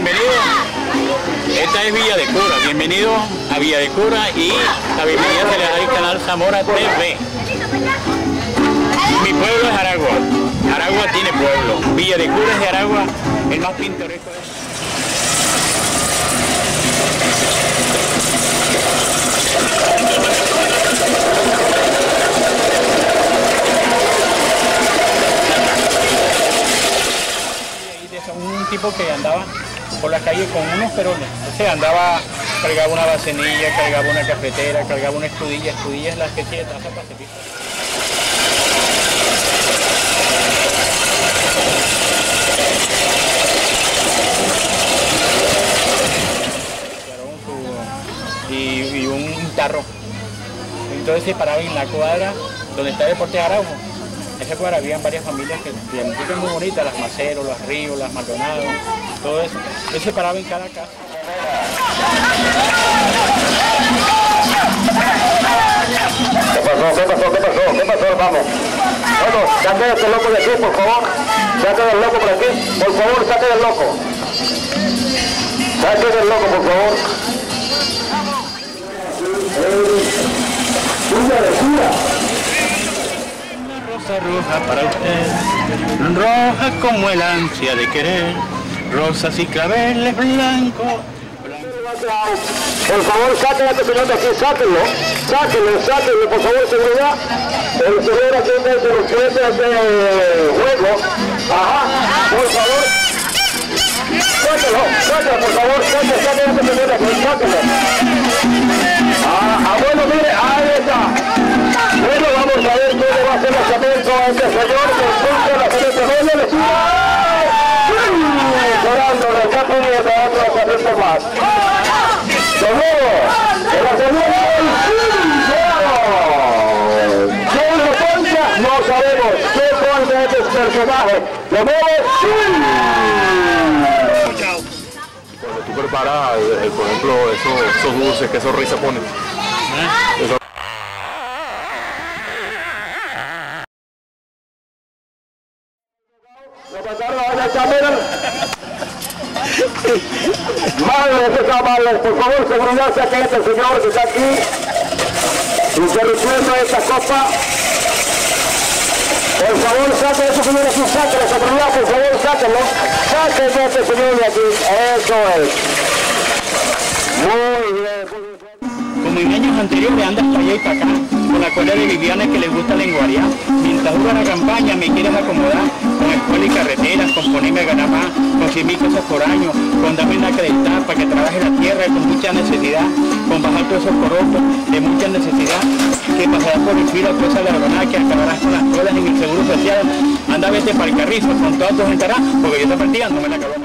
bienvenido. Esta es Villa de Cura, bienvenido a Villa de Cura y la bienvenida se le da al canal Zamora TV. Mi pueblo es Aragua, Aragua tiene pueblo, Villa de Cura es de Aragua, el más pintoresco de... Un tipo que andaba por la calle con unos perones, o sea, andaba, cargaba una bacenilla, cargaba una cafetera, cargaba una escudilla es la especie de taza pacifista. Y un tarro. Entonces se paraba en la cuadra donde está el Deporte de Araujo. En esa cuadra habían varias familias que eran muy bonitas, las Maceros, las Ríos, las Maldonado, todo eso. Él se paraba en cada casa. ¿Qué pasó? Vamos, saque a este loco de aquí, por favor. Saque del loco por aquí. Por favor, saque del loco. Saque del loco, por favor. Rosa roja para usted, roja como el ansia de querer, rosas y claveles blancos. Por favor, saquen a este señor de aquí, sáquenlo, por favor, seguridad. El señor aquí de los jueces de juego. Ajá, por favor. Sáquenlo, por favor, saquen a este señor de aquí, sáquenlo. Bueno, mire, ahí está. Bueno, vamos a ver cómo va a hacer el lanzamiento a este señor que encuentra la siguiente media le sigue. Llorando, rescate y otro lanzamiento más. De nuevo, el lanzamiento ¿quién lo contra? No sabemos. ¿Qué contra este personaje? De nuevo, Cuando tú preparas, por ejemplo, esos dulces que esos risas ponen. lo pasaron a la cámara. Madre, por favor, seguridad, saque a este señor que está aquí interrumpiendo esta copa. Por favor, saque a este señor aquí, sáquenlo, seguridad, por favor, sáquenlo. Saquen a este señor de aquí, eso es. Muy bien. Como en años anteriores andas para allá y para acá, con la cola de Viviana que les gusta lenguarear. Mientras dura la campaña me quieres acomodar, con escuela y carreteras, con ponerme a ganar más, con 100.000 cosas por año, con darme una acreditada para que trabaje la tierra con mucha necesidad, con bajar todos esos corotos de mucha necesidad, que pasarás por el filo toda esa ladronada que acabarás con las colas en el seguro social. Anda, vete para el carrizo, con todas tus entradas, porque yo esta partida no me la acabo.